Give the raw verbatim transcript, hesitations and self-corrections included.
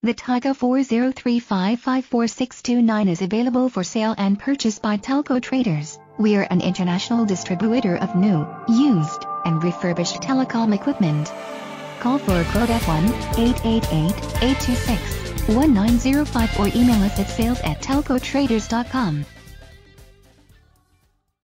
The Tyco four zero three five five four six two nine is available for sale and purchase by TelcoTraders. We are an international distributor of new, used, and refurbished telecom equipment. Call for a quote at one eight eight eight, eight two six, one nine zero five or email us at sales at telco traders dot com.